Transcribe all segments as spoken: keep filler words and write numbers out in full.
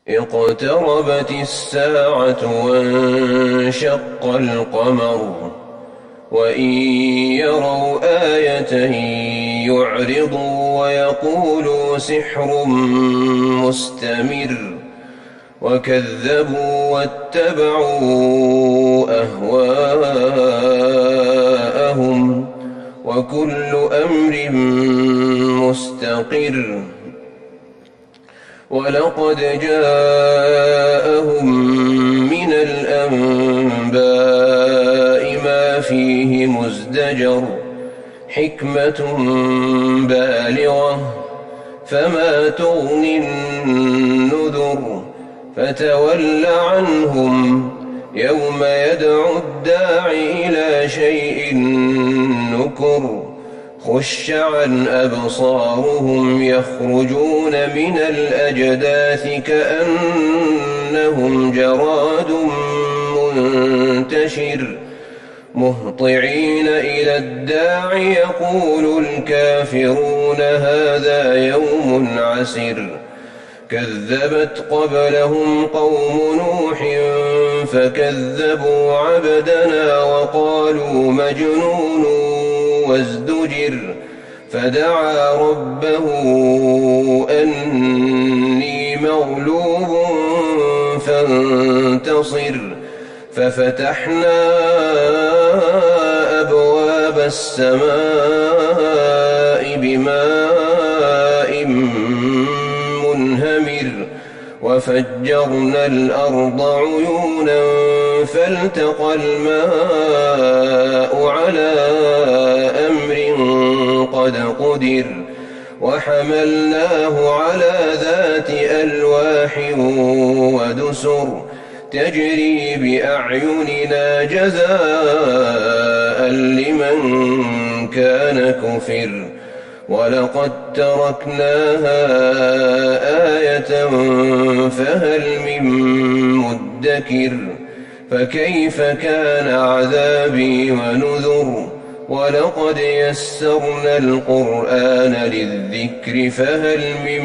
اقتربت الساعة وانشق القمر وإن يروا آية يعرضوا ويقولوا سحر مستمر وكذبوا واتبعوا أهواءهم وكل أمر مستقر ولقد جاءهم من الأنباء ما فيه مزدجر حكمة بالغة فما تغني النذر فتول عنهم يوم يدعو الداع إلى شيء نكر خش عن أبصارهم يخرجون من الأجداث كأنهم جراد منتشر مهطعين إلى الداع يقول الكافرون هذا يوم عسر كذبت قبلهم قوم نوح فكذبوا عبدنا وقالوا مجنون وازدجر فدعا ربه أني مغلوب فانتصر ففتحنا أبواب السماء بماء منهمر وفجرنا الأرض عيونا فالتقى الماء على أمر قد قدر وحملناه على ذات ألواح ودسر تجري بأعيننا جزاء لمن كان كفر ولقد تركناها آية فهل من مدكر فكيف كان عذابي ونذر ولقد يسرنا القرآن للذكر فهل من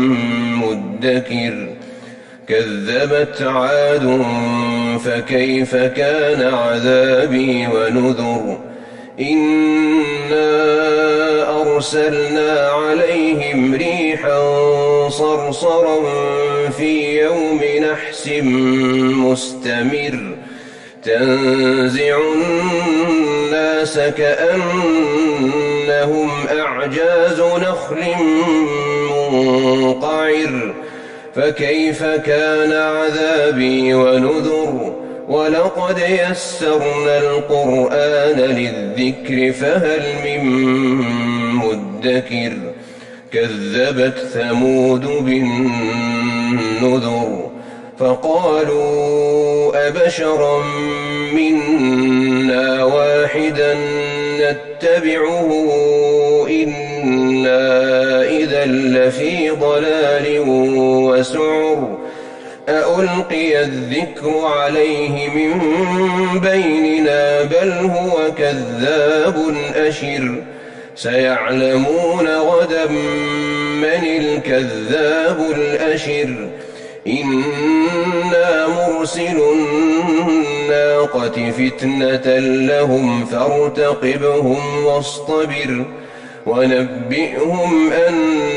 مدكر كذبت عاد فكيف كان عذابي ونذر إنا أرسلنا عليهم ريحا صرصرا في يوم نحس مستمر تنزع الناس كأنهم أعجاز نخل منقعر فكيف كان عذابي ونذر ولقد يسرنا القرآن للذكر فهل من مدكر كذبت ثمود بالنذر فقالوا أبشرا منا واحدا نتبعه إنا إذا لفي ضلال وسعر أألقي الذكر عليه من بيننا بل هو كذاب أشر سيعلمون غدا من الكذاب الأشر إنا مرسل الناقة فتنة لهم فارتقبهم واصطبر ونبئهم أن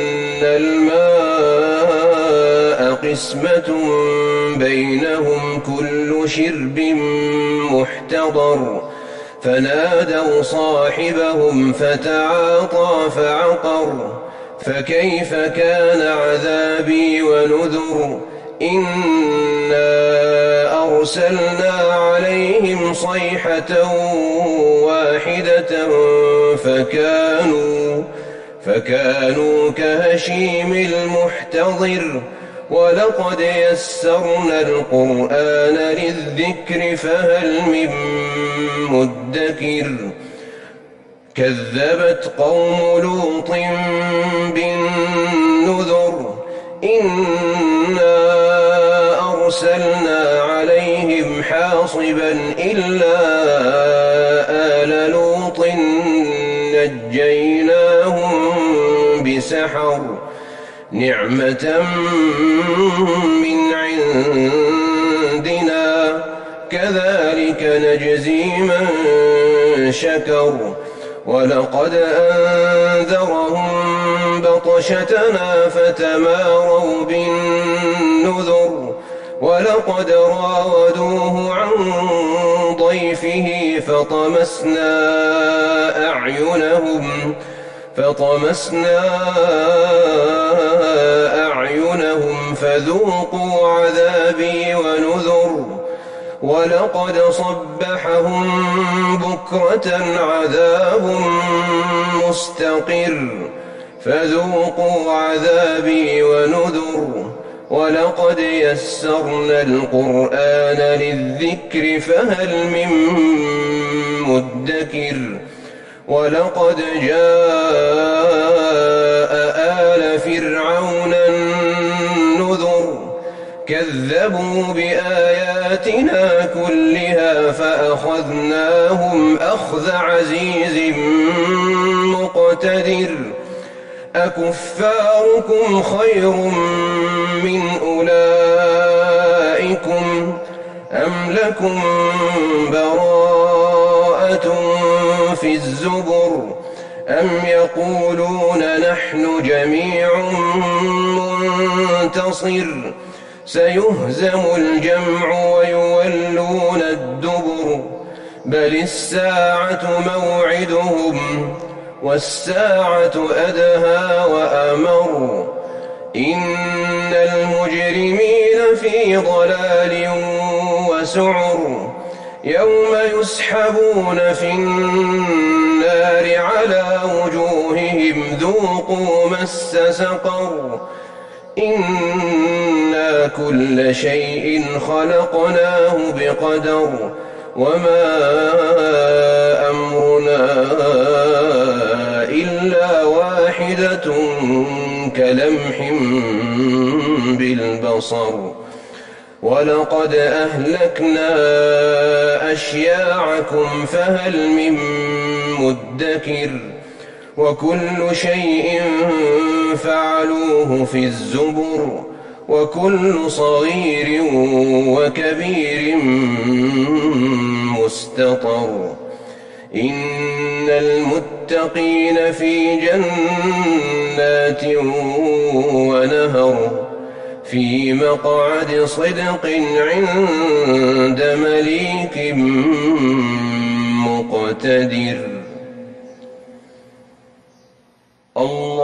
الماء قسمة بينهم كل شرب محتضر فنادوا صاحبهم فتعاطى فعقر فكيف كان عذابي ونذر إنا أرسلنا عليهم صيحة واحدة فكانوا فكانوا كهشيم المحتضر ولقد يسرنا القرآن للذكر فهل من مدكر كذبت قوم لوط بالنذر إنا أرسلنا عليهم حاصبا إلا آل لوط نجيناهم بسحر نعمة من نجزي من شكر ولقد أنذرهم بطشتنا فتماروا بالنذر ولقد راودوه عن ضيفه فطمسنا أعينهم فطمسنا أعينهم فذوقوا عذابي ونذر ولقد صبحهم بكرة عذاب مستقر فذوقوا عذابي ونذر ولقد يسرنا القرآن للذكر فهل من مدكر ولقد جاء آل فرعون النذر كذبوا بآياتنا كلها فأخذناهم أخذ عزيز مقتدر أكفاركم خير من أولئكم أم لكم براءة في الزبر أم يقولون نحن جميع منتصر سيهزم الجمع ويولون الدبر بل الساعة موعدهم والساعة أدهى وأمر إن المجرمين في ضلال وسعر يوم يسحبون في النار على وجوههم ذوقوا مس سقر إنا كل شيء خلقناه بقدر وما أمرنا إلا واحدة كلمح بالبصر ولقد أهلكنا أشياعكم فهل من مدكر وكل شيء فعلوه في الزبر وكل صغير وكبير مستطر إن المتقين في جنات ونهر في مقعد صدق عند مليك مقتدر. الله